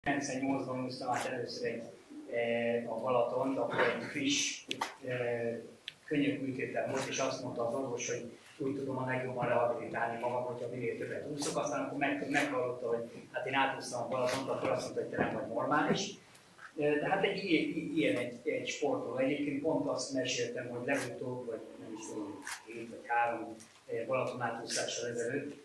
98-ban úsztam át először a Balatont, akkor egy friss könnyűműtétem volt, és azt mondta az orvos, hogy úgy tudom a legjobban rehabilitálni magam, hogyha minél többet úszok. Aztán akkor meghallotta, hogy hát én átúsztam a Balatont, akkor azt mondta, hogy te nem vagy normális. De hát ilyen egy sportról. Egyébként pont azt meséltem, hogy legutóbb, vagy nem is tudom, 2 vagy 3 Balaton átúszással ezelőtt,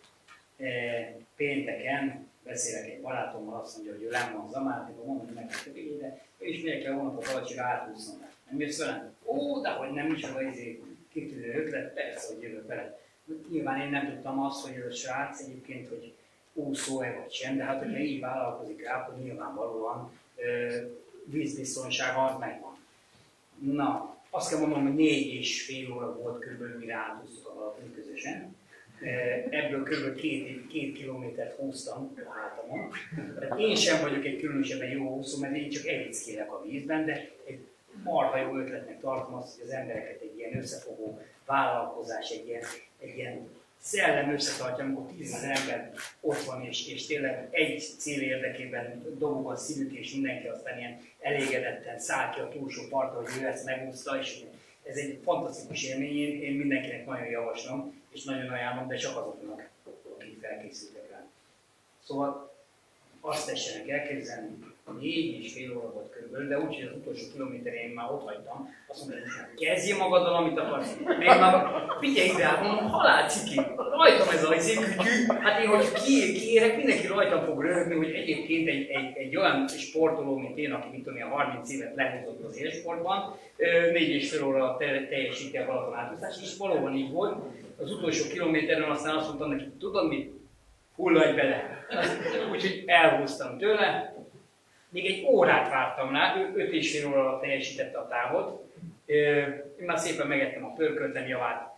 pénteken beszélek egy barátommal, azt mondja, hogy ő nem van Zamárdiban, mondom meg, hogy de és miért kell hónapok alatt csak átúsznom. Nem jössz velem? Ó, de hogy nem, micsoda kitűnő ötlet, persze, hogy jövök vele. Nyilván én nem tudtam azt, hogy ez a srác egyébként, hogy úszó-e vagy sem, de hát hogyha így vállalkozik rá, akkor nyilvánvalóan vízbiztonsága az megvan. Na, azt kell mondanom, hogy 4,5 óra volt körülbelül, mire átúsztuk a Balaton közösen. Ebből kb. 2 kilométert húztam a hátamon. Tehát én sem vagyok egy különösebben jó úszó, mert én csak evickélek a vízben, de egy marha jó ötletnek tartom azt, hogy az embereket egy ilyen összefogó vállalkozás, egy ilyen szellem összetartja, amikor 10 000 ember ott van, és tényleg egy cél érdekében dobog a szívük, és mindenki aztán ilyen elégedetten száll ki a túlsó partra, hogy ő ezt megúszta, és ez egy fantasztikus élmény, én mindenkinek nagyon javaslom, és nagyon ajánlom, de csak azoknak, akik felkészültek rá. Szóval azt tessenek elképzelni, 4,5 óra volt körülbelül, de úgyhogy az utolsó kilométerén már ott hagytam, azt mondta, hogy kezdjél magaddal, amit akarsz. Még már figyelj ide, mondom, halál ciki, rajtam ez a kütyű, hát én, hogy kiérek, mindenki rajtam fog röhögni, hogy egyébként egy olyan sportoló, mint én, aki mit tudom, 30 évet lehúzott az élsportban, 4,5 óra teljesíti a Balaton átúszást, és valóban így volt. Az utolsó kilométeren aztán azt mondtam neki, tudod mit? Hulladj bele. Úgyhogy elhúztam tőle. Még egy órát vártam rá, ő 5,5 óra alatt teljesítette a távot. Én már szépen megettem a pörköltem javát,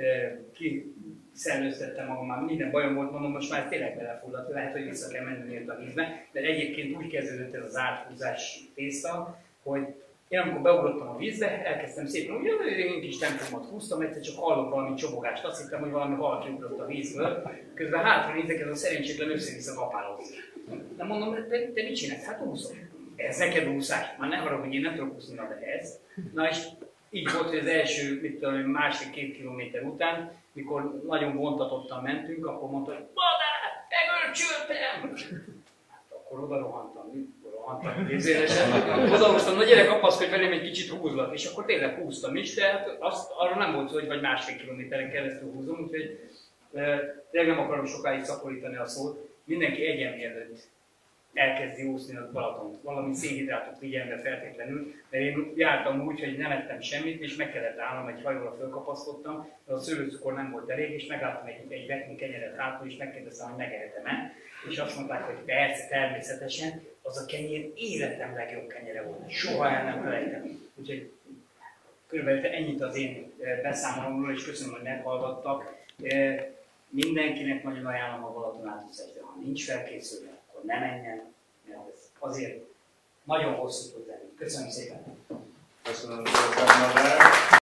kiszellőztettem magam, már minden bajom volt, mondom, most már tényleg belefulladt, lehet, hogy vissza kell menni a vízbe. De egyébként úgy kezdődött ez az áthúzás tészta, hogy én amikor beugrottam a vízbe, elkezdtem szépen, hogy én kis tempómat húztam, egyszer csak hallok valami csobogást, azt hittem, hogy valami hal kiugrott a vízből, közben hátra nézek, ez a szerencsétlen össze-vissza kapálózik. De mondom, te mit csinálsz? Hát úszom. Ez neked úszás. Már ne haragudj, hogy én nem tudok úszni, de ez. Na és így volt, hogy az első, mit tudom, másik-két kilométer után, mikor nagyon vontatottan mentünk, akkor mondta, hogy Badár, megölcsöltem! Hát akkor oda rohantam, odaúztam, na gyere, kapaszkodj velém, egy kicsit húzlak, és akkor tényleg húztam is, de hát arra nem volt szó, hogy vagy másfél kilométeren keresztül húzom, úgyhogy tényleg nem akarom sokáig szaporítani a szót. Mindenki egyen mielőtt elkezdi úszni a Balatont. Valami szénhidrátot figyelme feltétlenül, mert én jártam úgy, hogy nem ettem semmit, és meg kellett állnom, egy hajóra fölkapaszkodtam, de a szőlőcukor nem volt elég, és megláttam egy vetni kenyeret hátul, és megkérdeztem, hogy megehetem-e. És azt mondták, hogy persze, természetesen, az a kenyér életem legjobb kenyere volt. Soha el nem felejtem. Úgyhogy körülbelül ennyit az én beszámolomról, és köszönöm, hogy meghallgattak. Mindenkinek nagyon ajánlom a Balaton átúszást, de ha nincs felkészülve, akkor ne menjen, mert ez azért nagyon hosszú tud lenni. Köszönöm szépen! Köszönöm szépen!